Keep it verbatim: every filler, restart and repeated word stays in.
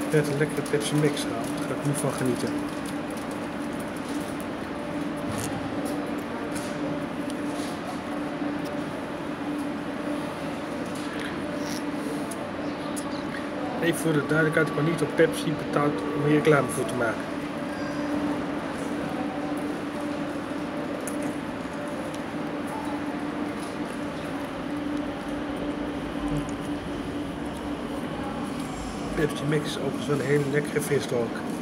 Net een lekkere Pepsi Mix gehaald. Daar ga ik nu van genieten. Even voor de duidelijkheid, ik heb niet op Pepsi betaald om hier reclame voor te maken. Pepsi Mix is overigens wel een hele lekkere frisdrank.